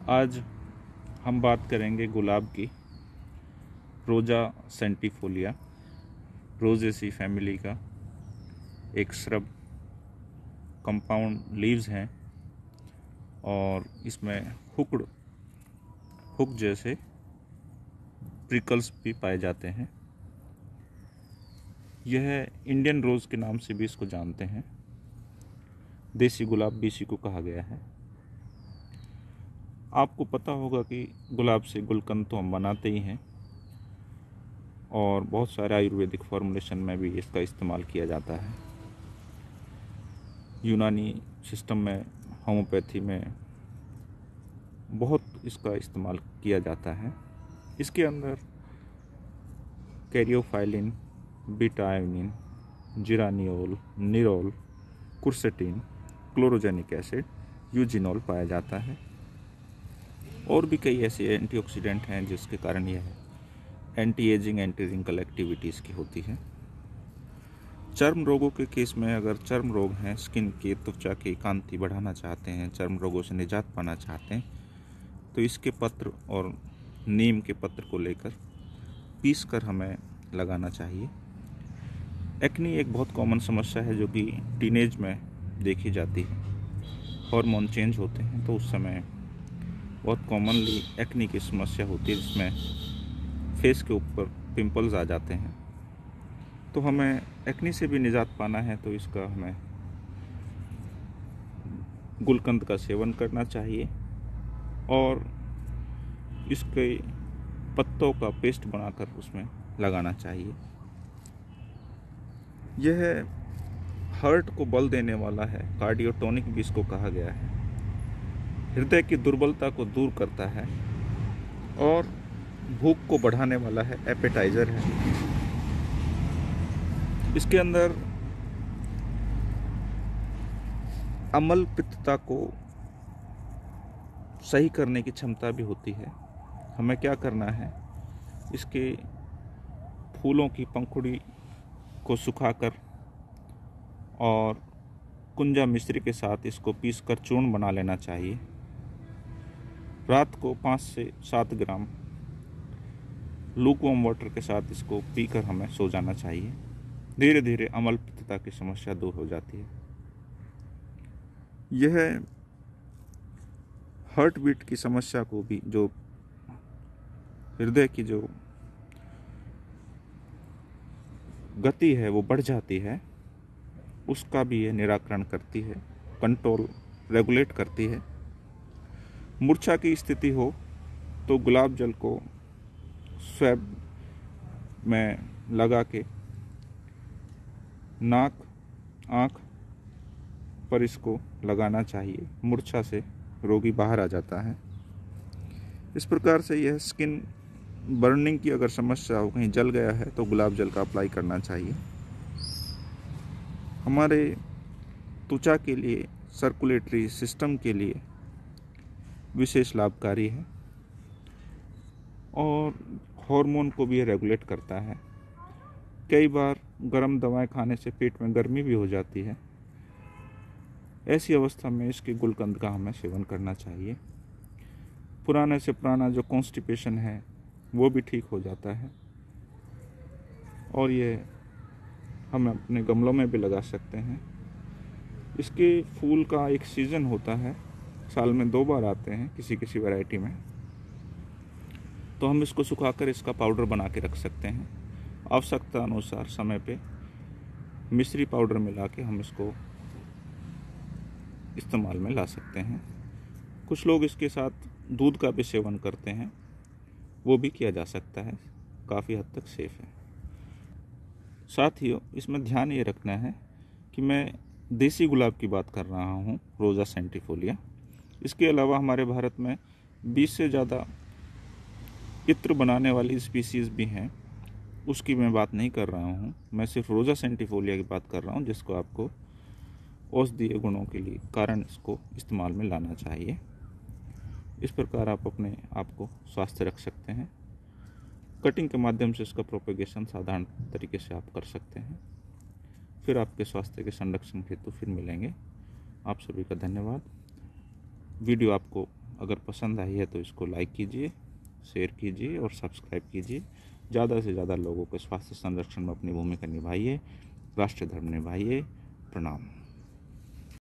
आज हम बात करेंगे गुलाब की, रोजा सेंटिफोलिया, रोजेसी फैमिली का एक श्रब। कंपाउंड लीव्स हैं और इसमें हुक जैसे प्रिकल्स भी पाए जाते हैं। यह इंडियन रोज़ के नाम से भी इसको जानते हैं। देसी गुलाब भी इसी को कहा गया है। आपको पता होगा कि गुलाब से गुलकंद तो हम बनाते ही हैं और बहुत सारे आयुर्वेदिक फॉर्मुलेशन में भी इसका इस्तेमाल किया जाता है। यूनानी सिस्टम में, होम्योपैथी में बहुत इसका इस्तेमाल किया जाता है। इसके अंदर caryophyllene, beta ionone, geraniol, nerol, quercetin, chlorogenic acid, eugenol पाया जाता है। और भी कई ऐसे एंटीऑक्सीडेंट हैं जिसके कारण यह anti aging, anti wrinkle activities की होती है। चर्म रोगों के केस में, अगर चर्म रोग हैं, स्किन के, त्वचा की कांति बढ़ाना चाहते हैं, चर्म रोगों से निजात पाना चाहते हैं, तो इसके पत्र और नीम के पत्र को लेकर पीस कर हमें लगाना चाहिए। एक्नी एक बहुत कॉमन समस्या है जो कि टीनेज में देखी जाती है। हार्मोन चेंज होते हैं तो उस समय बहुत कॉमनली एक्नी की समस्या होती है, जिसमें फेस के ऊपर पिंपल्स आ जाते हैं। तो हमें एक्नी से भी निजात पाना है तो इसका हमें गुलकंद का सेवन करना चाहिए और इसके पत्तों का पेस्ट बनाकर उसमें लगाना चाहिए। यह हार्ट को बल देने वाला है, कार्डियोटोनिक भी इसको कहा गया है। हृदय की दुर्बलता को दूर करता है और भूख को बढ़ाने वाला है, एपेटाइजर है। इसके अंदर अम्ल पित्तता को सही करने की क्षमता भी होती है। हमें क्या करना है, इसके फूलों की पंखुड़ी को सुखाकर और कुंजा मिश्री के साथ इसको पीसकर चूर्ण बना लेना चाहिए। रात को 5 से 7 ग्राम लूकवार्म वाटर के साथ इसको पीकर हमें सो जाना चाहिए। धीरे धीरे अम्ल पित्तता की समस्या दूर हो जाती है। यह हार्ट बीट की समस्या को भी, जो हृदय की जो गति है वो बढ़ जाती है, उसका भी ये निराकरण करती है, कंट्रोल, रेगुलेट करती है। मूर्छा की स्थिति हो तो गुलाब जल को स्वैब में लगा के नाक, आँख पर इसको लगाना चाहिए। मूर्छा से रोगी बाहर आ जाता है। इस प्रकार से यह स्किन बर्निंग की अगर समस्या हो, कहीं जल गया है, तो गुलाब जल का अप्लाई करना चाहिए। हमारे त्वचा के लिए, सर्कुलेटरी सिस्टम के लिए विशेष लाभकारी है और हार्मोन को भी रेगुलेट करता है। कई बार गर्म दवाएं खाने से पेट में गर्मी भी हो जाती है। ऐसी अवस्था में इसके गुलकंद का हमें सेवन करना चाहिए। पुराने से पुराना जो कॉन्स्टिपेशन है वो भी ठीक हो जाता है और ये हम अपने गमलों में भी लगा सकते हैं। इसके फूल का एक सीज़न होता है, साल में 2 बार आते हैं किसी किसी वैरायटी में, तो हम इसको सुखाकर इसका पाउडर बना के रख सकते हैं। आवश्यकता अनुसार समय पे मिश्री पाउडर मिला के हम इसको इस्तेमाल में ला सकते हैं। कुछ लोग इसके साथ दूध का भी सेवन करते हैं, वो भी किया जा सकता है, काफ़ी हद तक सेफ है। साथियों, इसमें ध्यान ये रखना है कि मैं देसी गुलाब की बात कर रहा हूँ, रोजा सेंटिफोलिया। इसके अलावा हमारे भारत में 20 से ज़्यादा इत्र बनाने वाली स्पीसीज़ भी हैं, उसकी मैं बात नहीं कर रहा हूँ। मैं सिर्फ रोजा सेंटिफोलिया की बात कर रहा हूँ, जिसको आपको औषधीय गुणों के लिए कारण इसको इस्तेमाल में लाना चाहिए। इस प्रकार आप अपने आप को स्वस्थ रख सकते हैं। कटिंग के माध्यम से इसका प्रोपेगेशन साधारण तरीके से आप कर सकते हैं। फिर आपके स्वास्थ्य के संरक्षण हेतु फिर मिलेंगे। आप सभी का धन्यवाद। वीडियो आपको अगर पसंद आई है तो इसको लाइक कीजिए, शेयर कीजिए और सब्सक्राइब कीजिए। ज़्यादा से ज़्यादा लोगों के स्वास्थ्य संरक्षण में अपनी भूमिका निभाइए, राष्ट्रीय धर्म निभाइए। प्रणाम।